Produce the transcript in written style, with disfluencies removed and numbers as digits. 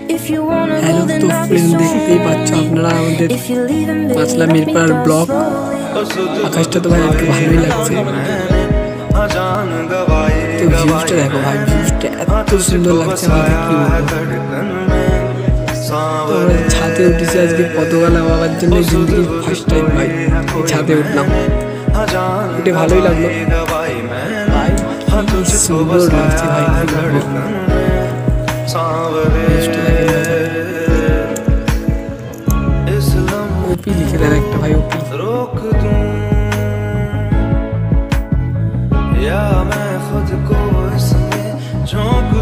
Hello তো friend, দেখতেই পাচ্ছ আপনারা আমাদের পাঁচলা মিরপাড়ার ব্লক। আকাশটা তো ভাই আজকে ভালোই লাগছে। তো ভিউজটা দেখো ভাই, ভিউজটা এত সুন্দর লাগছে আমাদের, কি বলবো। তো আমরা ছাদে উঠেছি আজকে পতাকা নামাবার জন্য, জিন্দগির ফার্স্ট টাইম ভাই ছাদে উঠলাম, উঠে ভালোই লাগলো ভাই। কি সুন্দর লাগছে ভাই, কি বলবো। ওপি লিখে দেন একটা ভাই, ওপি। रोक दूं या मैं खुद को इसमें झोंक